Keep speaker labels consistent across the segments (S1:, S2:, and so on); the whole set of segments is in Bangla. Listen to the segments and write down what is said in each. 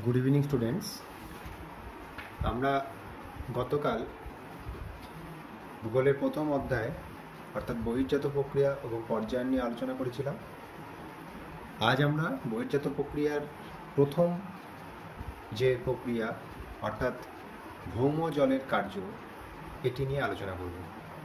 S1: Good evening students. আমরা গতকাল ভূগোলের প্রথম অধ্যায় অর্থাৎ বহির্জাত প্রক্রিয়া এবং পর্যায় নিয়ে আলোচনা করেছিলাম। আজ আমরা বহির্জাত প্রক্রিয়ার প্রথম যে প্রক্রিয়া অর্থাৎ ভৌম জলের কার্য এটি নিয়ে আলোচনা করব।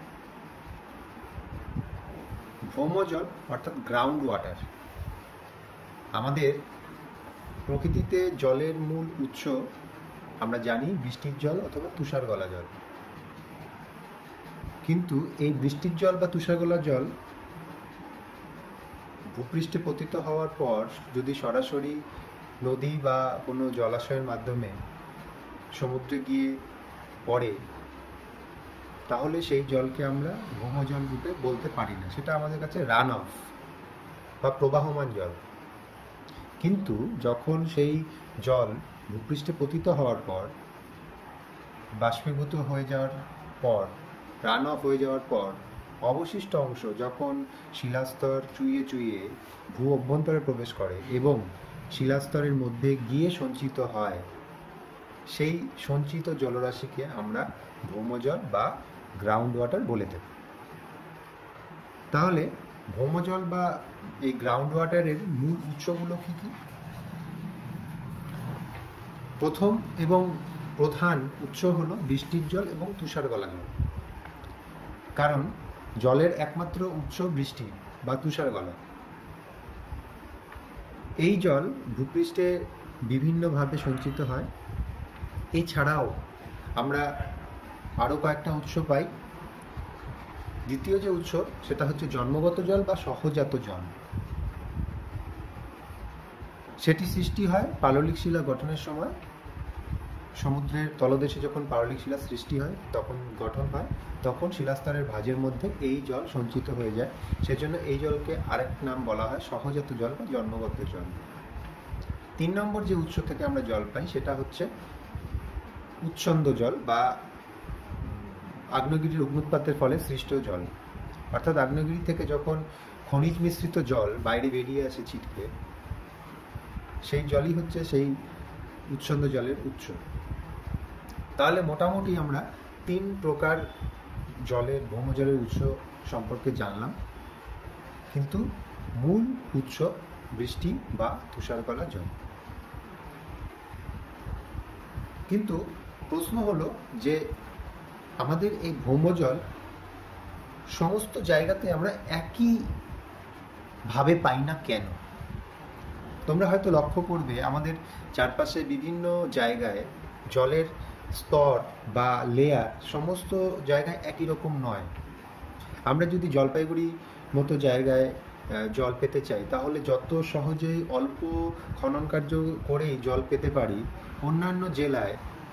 S1: ভৌম জল অর্থাৎ গ্রাউন্ড ওয়াটার। আমাদের প্রকৃতিতে জলের মূল উৎস আমরা জানি বৃষ্টির জল অথবা তুষার গলা জল, কিন্তু এই বৃষ্টির জল বা তুষার গলা জল ভূপৃষ্ঠে পতিত হওয়ার পর যদি সরাসরি নদী বা কোনো জলাশয়ের মাধ্যমে সমুদ্রে গিয়ে পড়ে তাহলে সেই জলকে আমরা ভৌমজল রূপে বলতে পারি না, সেটা আমাদের কাছে রান অফ বা প্রবাহমান জল। কিন্তু যখন সেই জল ভূপৃষ্ঠে পতিত হওয়ার পর বাষ্পীভূত হয়ে যাওয়ার পর রান অফ হয়ে যাওয়ার পর অবশিষ্ট অংশ যখন শিলাস্তর চুইয়ে চুইয়ে ভূ অভ্যন্তরে প্রবেশ করে এবং শিলাস্তরের মধ্যে গিয়ে সঞ্চিত হয়, সেই সঞ্চিত জলরাশিকে আমরা ভৌমজল বা গ্রাউন্ড ওয়াটার বলে থাকি। তাহলে ভৌমজল বা এই গ্রাউন্ড ওয়াটারের মূল উৎসগুলো কি কি? প্রথম এবং প্রধান উৎস হলো বৃষ্টির জল এবং তুষার গলা জল। কারণ জলের একমাত্র উৎস বৃষ্টি বা তুষার গলা। এই জল ভূপৃষ্ঠে বিভিন্নভাবে সঞ্চিত হয়। এছাড়াও আমরা আরও কয়েকটা উৎস পাই। দ্বিতীয় যে উৎস সেটা হচ্ছে জন্মগত জল বা সহজাত জল। সেটি সৃষ্টি হয় পাললিক শিলা গঠনের সময়। সমুদ্রের তলদেশে যখন পাললিক শিলা সৃষ্টি হয় তখন গঠন হয়, তখন শিলাস্তরের ভাঁজের মধ্যে এই জল সঞ্চিত হয়ে যায়। সেজন্য এই জলকে আরেক নাম বলা হয় সহজাত জল বা জন্মগত জল। 3 নম্বর যে উৎস থেকে আমরা জল পাই সেটা হচ্ছে উচ্ছন্দ জল বা আগ্নেয়গিরির অগ্নুৎপাতের ফলে সৃষ্ট জল। অর্থাৎ আগ্নেয়গিরি থেকে যখন খনিজ মিশ্রিত জল বাইরে বেরিয়ে আসে ছিটকে, সেই জলই হচ্ছে সেই উচ্ছন্দ জলের উৎস। তাহলে মোটামুটি আমরা 3 প্রকার জলের ভৌমজলের উৎস সম্পর্কে জানলাম, কিন্তু মূল উৎস বৃষ্টি বা তুষার গলা জল। কিন্তু প্রশ্ন হলো যে আমাদের এই ভৌমজল সমস্ত জায়গাতে আমরা একই ভাবে পাই না কেন? তোমরা হয়তো লক্ষ্য করবে আমাদের চারপাশে বিভিন্ন জায়গায় জলের স্তর বা লেয়ার সমস্ত জায়গায় একই রকম নয়। আমরা যদি জলপাইগুড়ি মতো জায়গায় জল পেতে চাই তাহলে যত সহজেই অল্প খনন কার্য করেই জল পেতে পারি, অন্যান্য জেলায়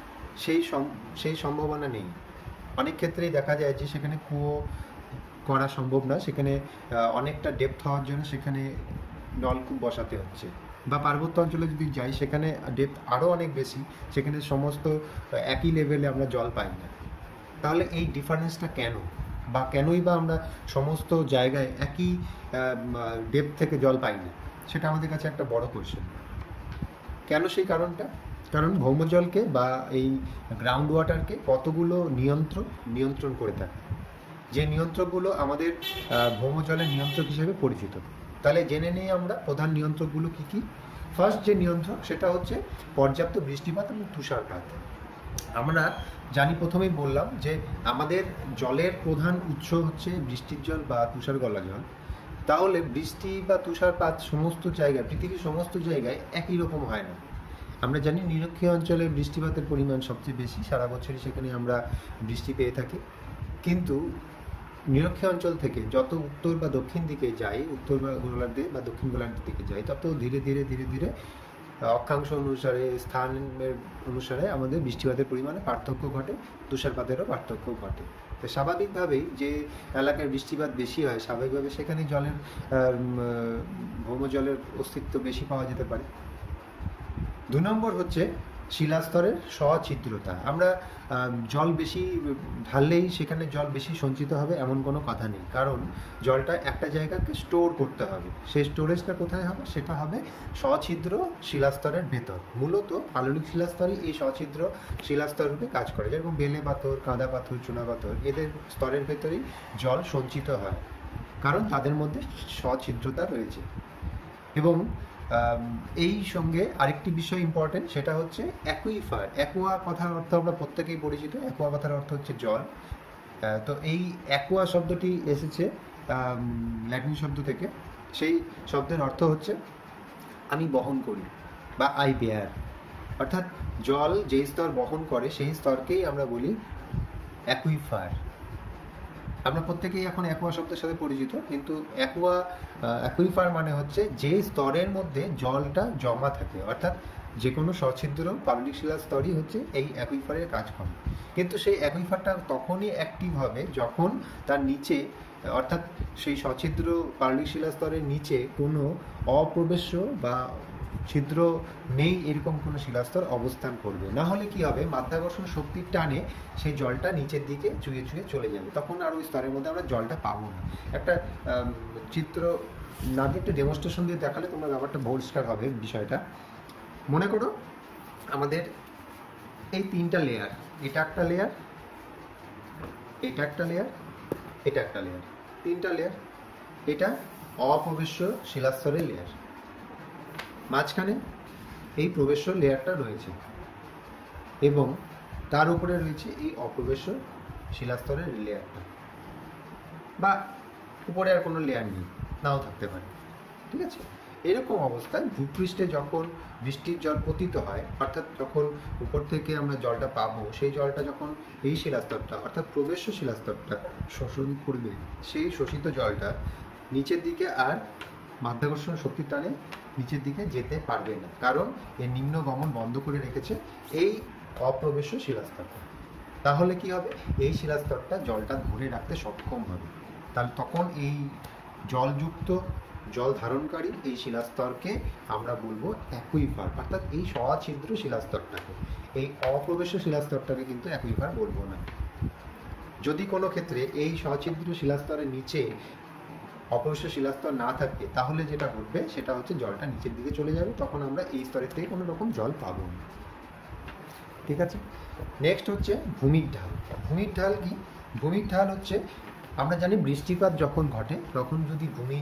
S1: সেই সম্ভাবনা নেই। অনেক ক্ষেত্রেই দেখা যায় যে সেখানে কুয়ো করা সম্ভব না, সেখানে অনেকটা ডেপথ হওয়ার জন্য সেখানে নলকূপ বসাতে হচ্ছে। বা পার্বত্য অঞ্চলে যদি যাই সেখানে ডেপথ আরও অনেক বেশি, সেখানে সমস্ত একই লেভেলে আমরা জল পাই না। তাহলে এই ডিফারেন্সটা কেন, বা কেনই বা আমরা সমস্ত জায়গায় একই ডেপথ থেকে জল পাই না, সেটা আমাদের কাছে একটা বড় কোয়েশ্চেন। কেন সেই কারণটা? কারণ ভৌমজলকে বা এই গ্রাউন্ড ওয়াটারকে কতগুলো নিয়ন্ত্রণ করে থাকে, যে নিয়ন্ত্রকগুলো আমাদের ভৌমজলের নিয়ন্ত্রক হিসেবে পরিচিত। তাহলে জেনে নিই আমরা প্রধান নিয়ন্ত্রকগুলো কি কি। ফার্স্ট যে নিয়ন্ত্রক সেটা হচ্ছে পর্যাপ্ত বৃষ্টিপাত এবং তুষারপাত। আমরা জানি, প্রথমেই বললাম যে আমাদের জলের প্রধান উৎস হচ্ছে বৃষ্টির জল বা তুষার গলা জল। তাহলে বৃষ্টি বা তুষারপাত সমস্ত জায়গায়, পৃথিবীর সমস্ত জায়গায় একই রকম হয় না। আমরা জানি নিরক্ষীয় অঞ্চলে বৃষ্টিপাতের পরিমাণ সবচেয়ে বেশি, সারা বছরই সেখানে আমরা বৃষ্টি পেয়ে থাকি। কিন্তু নিরক্ষীয় অঞ্চল থেকে যত উত্তর বা দক্ষিণ দিকে যাই, উত্তর গোলার্ধে বা দক্ষিণ গোলার্ধের দিকে যাই, তত ধীরে ধীরে অক্ষাংশ অনুসারে, স্থানের অনুসারে আমাদের বৃষ্টিপাতের পরিমাণে পার্থক্য ঘটে, তুষারপাতেরও পার্থক্য ঘটে। তো স্বাভাবিকভাবেই যে এলাকায় বৃষ্টিপাত বেশি হয়, স্বাভাবিকভাবে সেখানে জলের ভৌমজলের অস্তিত্ব বেশি পাওয়া যেতে পারে। 2 নম্বর হচ্ছে শিলাস্তরের সছিদ্রতা। আমরা জল বেশি ঢাললেই সেখানে জল বেশি সঞ্চিত হবে এমন কোনো কথা নেই, কারণ জলটা একটা জায়গাকে স্টোর করতে হবে। সেই স্টোরেজটা কোথায় হবে? সেটা হবে সছিদ্র শিলাস্তরের ভেতর। মূলত পাললিক শিলাস্তরই এই সছিদ্র শিলাস্তর রূপে কাজ করে, যেরকম বেলে পাথর, কাদা পাথর, চুনা পাথর, এদের স্তরের ভেতরেই জল সঞ্চিত হয়, কারণ তাদের মধ্যে সছিদ্রতা রয়েছে। এবং এই সঙ্গে আরেকটি বিষয় ইম্পর্টেন্ট, সেটা হচ্ছে অ্যাকুইফার। অ্যাকুয়া কথার অর্থ আমরা প্রত্যেকেই পরিচিত। অ্যাকুয়া কথার অর্থ হচ্ছে জল। তো এই অ্যাকুয়া শব্দটি এসেছে ল্যাটিন শব্দ থেকে। সেই শব্দের অর্থ হচ্ছে আমি বহন করি বা আই বেয়ার। অর্থাৎ জল যেই স্তর বহন করে সেই স্তরকেই আমরা বলি অ্যাকুইফার। আমরা প্রত্যেকেই এখন অ্যাকুয়া শব্দের সাথে পরিচিত, কিন্তু অ্যাকুইফার মানে হচ্ছে যে স্তরের মধ্যে জলটা জমা থাকে। অর্থাৎ যে কোনো সছিদ্র পাললিক শিলার স্তরই হচ্ছে এই অ্যাকুইফারের কাজ করে। কিন্তু সেই অ্যাকুইফারটা তখনই অ্যাক্টিভ হবে যখন তার নিচে, অর্থাৎ সেই সছিদ্র পাললিক শিলা স্তরের নিচে কোনো অপ্রবেশ্য বা ছিদ্র নেই এরকম কোনো শিলাস্তর অবস্থান করবে। না হলে কি হবে? মাধ্যাকর্ষণ শক্তির টানে সেই জলটা নিচের দিকে চুয়ে চুয়ে চলে যাবে, তখন আর ওই স্তরের মধ্যে আমরা জলটা পাবো না। একটা চিত্র নাকি একটা ডেমনস্ট্রেশন দিয়ে দেখালে তোমরা ব্যাপারটা পরিষ্কার হবে বিষয়টা। মনে করো আমাদের এই তিনটা লেয়ার, এটা একটা লেয়ার, এটা একটা লেয়ার, এটা একটা লেয়ার, তিনটা লেয়ার। এটা অপ্রবেশ্য শিলাস্তরের লেয়ার, মাঝখানে এই প্রবেশ্য লেয়ারটা রয়েছে এবং তার উপরে রয়েছে এই অপ্রবেশ্য শিলাস্তরের লেয়ারটা, বা উপরে আর কোনো লেয়ার নেই, নাও থাকতে পারে। ঠিক আছে? এরকম অবস্থায় ভূপৃষ্ঠে যখন বৃষ্টির জল পতিত হয়, অর্থাৎ যখন উপর থেকে আমরা জলটা পাবো, সেই জলটা যখন এই শিলাস্তরটা অর্থাৎ প্রবেশ্য শিলাস্তরটা শোষণ করবে, সেই শোষিত জলটা নিচের দিকে আর মাধ্যাকর্ষণ শক্তির টানে নিচের দিকে যেতে পারবে না, কারণ এর নিম্নগমন বন্ধ করে রেখেছে এই অপ্রবেশ্য শিলাস্তরটা। তাহলে কি হবে? এই শিলাস্তরটা জলটা ধরে রাখতে সক্ষম হবে। তাহলে তখন এই জলযুক্ত, জল ধারণকারী এই শিলাস্তরকে আমরা বলবো অ্যাকুইফার, অর্থাৎ এই সছিদ্র শিলাস্তরটাকে। এই অপ্রবেশ্য শিলাস্তরটাকে কিন্তু অ্যাকুইফার বলবো না। যদি কোনো ক্ষেত্রে এই সছিদ্র শিলাস্তরের নিচে অপ্রবেশ্য শিলাস্তর না থাকে, তাহলে যেটা ঘটবে সেটা হচ্ছে জলটা নিচের দিকে চলে যাবে, তখন আমরা এই স্তরের থেকে কোনো রকম জল পাবো না। ঠিক আছে? নেক্সট হচ্ছে ভূমির ঢাল। ভূমির ঢাল কি? ভূমির ঢাল হচ্ছে, আমরা জানি বৃষ্টিপাত যখন ঘটে তখন যদি ভূমি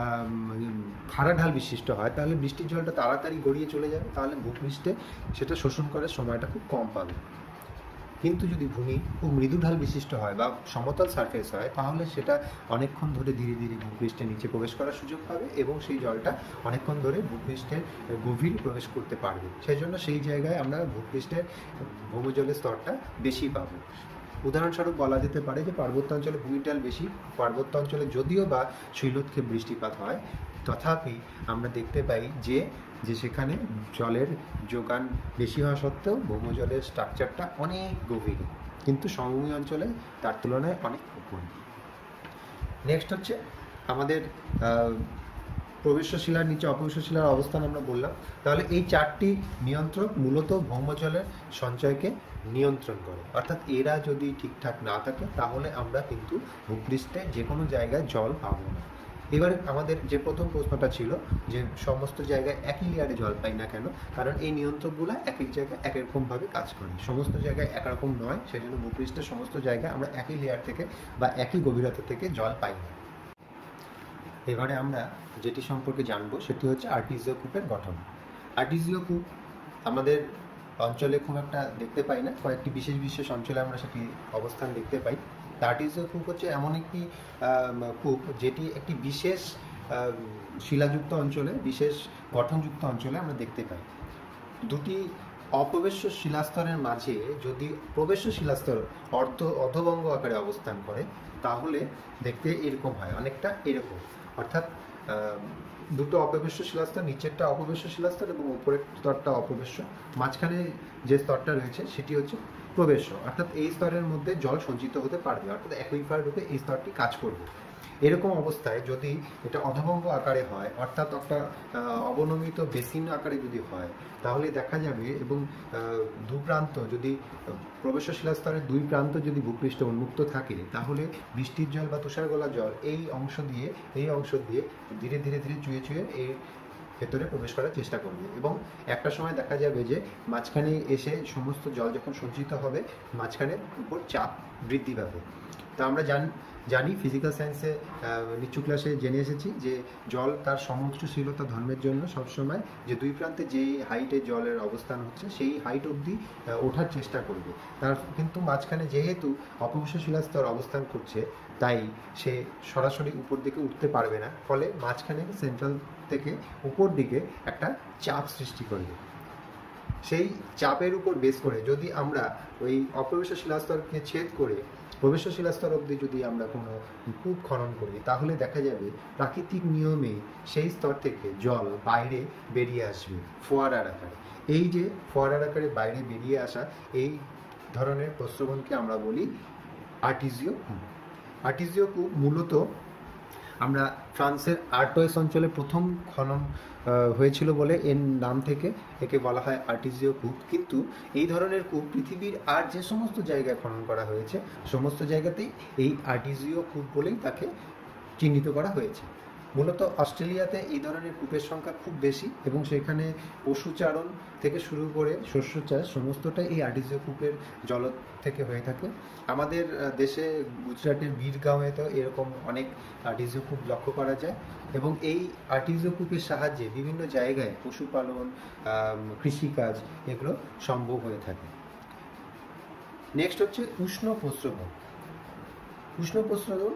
S1: খাড়া ঢাল বিশিষ্ট হয়, তাহলে বৃষ্টির জলটা তাড়াতাড়ি গড়িয়ে চলে যাবে, তাহলে ভূপৃষ্ঠে সেটা শোষণ করার সময়টা খুব কম পাবে। কিন্তু যদি ভূমি খুব মৃদু ঢাল বিশিষ্ট হয় বা সমতল সারফেস হয়, তাহলে সেটা অনেকক্ষণ ধরে ধীরে ধীরে ভূপৃষ্ঠের নিচে প্রবেশ করার সুযোগ পাবে এবং সেই জলটা অনেকক্ষণ ধরে ভূপৃষ্ঠের গভীর প্রবেশ করতে পারবে। সেই জন্য সেই জায়গায় আমরা ভূপৃষ্ঠের ভৌমজলের স্তরটা বেশি পাবো। উদাহরণস্বরূপ বলা যেতে পারে যে পার্বত্যাঞ্চলে ভূমির ঢাল বেশি। পার্বত্যাঞ্চলে যদিও বা শৈলক্ষে বৃষ্টিপাত হয়, তথাপি আমরা দেখতে পাই যে সেখানে জলের যোগান বেশি হওয়া সত্ত্বেও ভৌমজলের স্ট্রাকচারটা অনেক গভীর, কিন্তু সমভূমি অঞ্চলে তার তুলনায় অনেক কম। নেক্সট হচ্ছে আমাদের প্রবেশ্য শিলার নিচে অপ্রবেশ্য শিলার অবস্থান আমরা বললাম। তাহলে এই চারটি নিয়ন্ত্রক মূলত ভৌমজলের সঞ্চয়কে নিয়ন্ত্রণ করে, অর্থাৎ এরা যদি ঠিকঠাক না থাকে তাহলে আমরা কিন্তু ভূপৃষ্ঠে যে কোনো জায়গায় জল পাবো না। এবার আমাদের যে প্রথম প্রশ্নটা ছিল যে সমস্ত জায়গায় একই লেয়ারে জল পাই না কেন? কারণ এই নিয়ন্ত্রকগুলো এক এক জায়গায় এক রকমভাবে কাজ করে, সমস্ত জায়গায় একরকম নয়। সেই জন্য ভূপৃষ্ঠের সমস্ত জায়গায় আমরা একই লেয়ার থেকে বা একই গভীরতা থেকে জল পাই না। এবারে আমরা যেটি সম্পর্কে জানবো সেটি হচ্ছে আর্টিসিও কূপের গঠন। আর্টিসিও কূপ আমাদের অঞ্চলে খুব একটা দেখতে পাই না, কয়েকটি বিশেষ বিশেষ অঞ্চলে আমরা সেটি অবস্থান দেখতে পাই। আর্টিসিও কূপ হচ্ছে এমন একটি কূপ যেটি একটি বিশেষ শিলাযুক্ত অঞ্চলে, বিশেষ গঠনযুক্ত অঞ্চলে আমরা দেখতে পাই। দুটি অপ্রবেশ্য শিলাস্তরের মাঝে যদি প্রবেশ্য শিলাস্তর অর্ধবঙ্গ আকারে অবস্থান করে, তাহলে দেখতে এরকম হয়, অনেকটা এরকম। অর্থাৎ দুটো অপ্রবেশ্য শিলাস্তর, নিচেরটা অপ্রবেশ্য শিলাস্তর এবং উপরের স্তরটা অপ্রবেশ্য, মাঝখানে যে স্তরটা রয়েছে সেটি হচ্ছে প্রবেশ্য। অর্থাৎ এই স্তরের মধ্যে জল সঞ্চিত হতে পারবে, অর্থাৎ অ্যাকুইফার রূপে এই স্তরটি কাজ করবে। এরকম অবস্থায় যদি এটা অধভঙ্গ আকারে হয়, অর্থাৎ একটা অবনমিত বেসিন আকারে যদি হয়, তাহলে দেখা যাবে এবং দুপ্রান্ত যদি প্রবেশ্য শিলাস্তরের দুই প্রান্ত যদি ভূপৃষ্ঠ উন্মুক্ত থাকে, তাহলে বৃষ্টির জল বা তুষার গলা জল এই অংশ দিয়ে ধীরে ধীরে ধীরে চুয়ে চুয়ে এই ভেতরে প্রবেশ করার চেষ্টা করবে এবং একটা সময় দেখা যাবে যে মাঝখানে এসে সমস্ত জল যখন সঞ্চিত হবে, মাঝখানের উপর চাপ বৃদ্ধি পাবে। তো আমরা জানি ফিজিক্যাল সায়েন্সে নিচু ক্লাসে জেনে এসেছি যে জল তার সমুচ্চশীলতা ধর্মের জন্য সবসময় যে দুই প্রান্তে যে হাইটে জলের অবস্থান হচ্ছে সেই হাইট অবধি ওঠার চেষ্টা করবে। তার কিন্তু মাঝখানে যেহেতু অপভ্রংশ শিলাস্তর অবস্থান করছে, তাই সে সরাসরি উপর দিকে উঠতে পারবে না, ফলে মাঝখানে সেন্ট্রাল থেকে উপর দিকে একটা চাপ সৃষ্টি করবে। সেই চাপের উপর বেস করে যদি আমরা ওই অপভ্রংশ শিলাস্তরকে ছেদ করে প্রবেশ্য শিলাস্তর অবধি যদি আমরা কোনো কূপ খনন করি, তাহলে দেখা যাবে প্রাকৃতিক নিয়মে সেই স্তর থেকে জল বাইরে বেরিয়ে আসবে ফোয়ারার আকারে। এই যে ফোয়ারার আকারে বাইরে বেরিয়ে আসা, এই ধরনের প্রস্রবণকে আমরা বলি আর্টিজিও কূপ। আর্টিজিও কূপ মূলত আমরা ফ্রান্সের আর্টয়েস অঞ্চলে প্রথম খনন হয়েছিল বলে এর নাম থেকে একে বলা হয় আর্টিজিও কূপ। কিন্তু এই ধরনের কূপ পৃথিবীর আর যে সমস্ত জায়গায় খনন করা হয়েছে, সমস্ত জায়গাতেই এই আর্টিজিও কূপ বলেই তাকে চিহ্নিত করা হয়েছে। মূলত অস্ট্রেলিয়াতে এই ধরনের কূপের সংখ্যা খুব বেশি এবং সেখানে পশুচারণ থেকে শুরু করে শস্য চাষ সমস্তটাই এই আর্টিজিও কূপের জল থেকে হয়ে থাকে। আমাদের দেশে গুজরাটের বীরগাঁওয়ে তো এরকম অনেক আর্টিজিও কূপ লক্ষ্য করা যায় এবং এই আর্টিজিও কূপের সাহায্যে বিভিন্ন জায়গায় পশুপালন, কৃষিকাজ এগুলো সম্ভব হয়ে থাকে। নেক্সট হচ্ছে উষ্ণ প্রস্রবণ। উষ্ণ প্রস্রবণ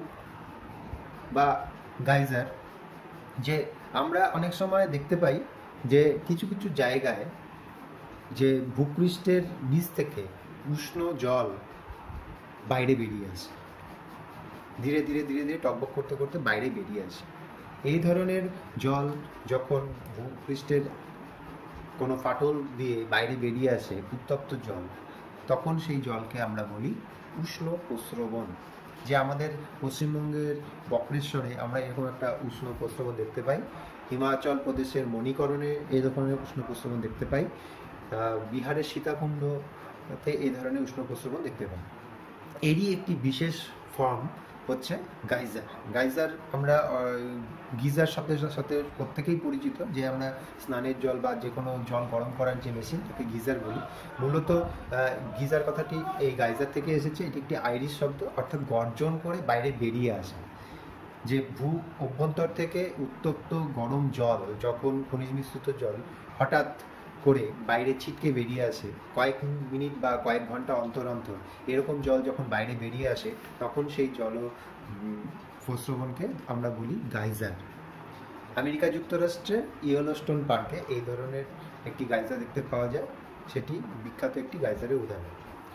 S1: বা গাইজার, যে আমরা অনেক সময় দেখতে পাই যে কিছু কিছু জায়গায় যে ভূপৃষ্ঠের নিচ থেকে উষ্ণ জল বাইরে বেরিয়ে আসে, ধীরে ধীরে ধীরে ধীরে টকবক করতে করতে বাইরে বেরিয়ে আসে। এই ধরনের জল যখন ভূপৃষ্ঠের কোনো ফাটল দিয়ে বাইরে বেরিয়ে আসে, উত্তপ্ত জল, তখন সেই জলকে আমরা বলি উষ্ণ প্রস্রবণ। যে আমাদের পশ্চিমবঙ্গের বক্রেশ্বরে আমরা এরকম একটা উষ্ণ প্রস্রবণ দেখতে পাই, হিমাচল প্রদেশের মণিকরণে এই ধরনের উষ্ণ প্রস্রবণ দেখতে পাই, বিহারের সীতাকুণ্ডতে এই ধরনের উষ্ণ প্রস্রবণ দেখতে পাই। এরই একটি বিশেষ ফর্ম হচ্ছে গাইজার। গাইজার আমরা গিজার শব্দের সাথে প্রত্যেকেই পরিচিত, যে আমরা স্নানের জল বা যে কোনো জল গরম করার যে মেশিন তাকে গিজার বলি। মূলত গিজার কথাটি এই গাইজার থেকে এসেছে। এটি একটি আইরিশ শব্দ, অর্থাৎ গর্জন করে বাইরে বেরিয়ে আসা। যে ভূ অভ্যন্তর থেকে উত্তপ্ত গরম জল, যখন খনিজ মিশ্রিত জল হঠাৎ করে বাইরে ছিটকে বেরিয়ে আসে, কয়েক মিনিট বা কয়েক ঘন্টা অন্তর অন্তর এরকম জল যখন বাইরে বেরিয়ে আসে, তখন সেই জল প্রস্রবণকে আমরা বলি গাইজার। আমেরিকা যুক্তরাষ্ট্রে ইয়েলোস্টোন পার্কে এই ধরনের একটি গাইজার দেখতে পাওয়া যায়, সেটি বিখ্যাত একটি গাইজারের উদাহরণ।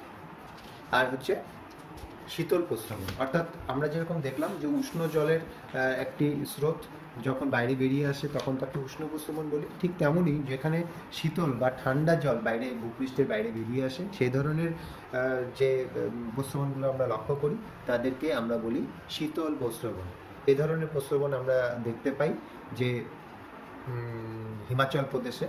S1: আর হচ্ছে শীতল প্রস্রবণ, অর্থাৎ আমরা যেরকম দেখলাম যে উষ্ণ জলের একটি স্রোত যখন বাইরে বেরিয়ে আসে তখন তাকে উষ্ণ প্রস্রবণ বলি, ঠিক তেমনই যেখানে শীতল বা ঠান্ডা জল বাইরে ভূপৃষ্ঠের বাইরে বেরিয়ে আসে, সেই ধরনের যে প্রস্রবণগুলো আমরা লক্ষ্য করি তাদেরকে আমরা বলি শীতল প্রস্রবণ। এই ধরনের প্রস্রবণ আমরা দেখতে পাই যে হিমাচল প্রদেশে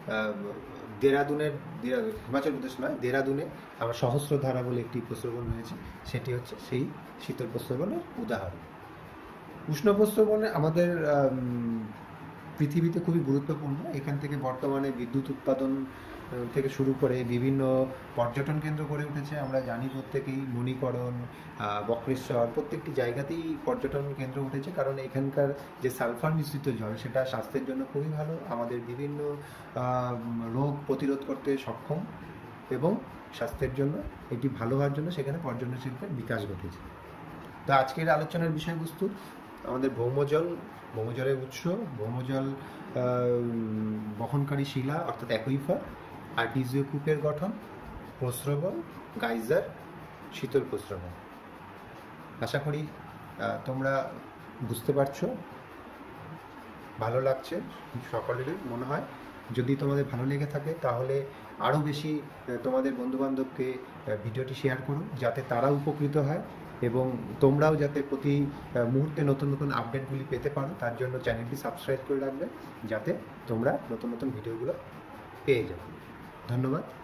S1: হিমাচল প্রদেশ নয়, দেরাদুনে আমার সহস্রধারা বলে একটি প্রস্রবণ রয়েছে, সেটি হচ্ছে সেই শীতল প্রস্রবণের উদাহরণ। উষ্ণ প্রস্রবণে আমাদের পৃথিবীতে খুবই গুরুত্বপূর্ণ। এখান থেকে বর্তমানে বিদ্যুৎ উৎপাদন থেকে শুরু করে বিভিন্ন পর্যটন কেন্দ্র গড়ে উঠেছে। আমরা জানি প্রত্যেকেই মণিকরণ, বক্রেশ্বর প্রত্যেকটি জায়গাতেই পর্যটন কেন্দ্র উঠেছে, কারণ এখানকার যে সালফার মিশ্রিত জল সেটা স্বাস্থ্যের জন্য খুবই ভালো, আমাদের বিভিন্ন রোগ প্রতিরোধ করতে সক্ষম এবং স্বাস্থ্যের জন্য এটি ভালো হওয়ার জন্য সেখানে পর্যটন শিল্পের বিকাশ ঘটেছে। তো আজকের আলোচনার বিষয়বস্তু আমাদের ভৌমজল, ভৌমজলের উৎস, ভৌমজল বহনকারী শিলা অর্থাৎ অ্যাকুইফার, আর্টিজিও কূপের গঠন, প্রস্রবণ, গাইজার, শীতল প্রস্রবণ। আশা করি তোমরা বুঝতে পারছো, ভালো লাগছে সকলেরই মনে হয়। যদি তোমাদের ভালো লেগে থাকে তাহলে আরও বেশি তোমাদের বন্ধুবান্ধবকে ভিডিওটি শেয়ার করুন, যাতে তারা উপকৃত হয় এবং তোমরাও যাতে প্রতি মুহূর্তে নতুন নতুন আপডেটগুলি পেতে পারো তার জন্য চ্যানেলটি সাবস্ক্রাইব করে রাখবে, যাতে তোমরা নতুন নতুন ভিডিওগুলো পেয়ে যাও। ধন্যবাদ।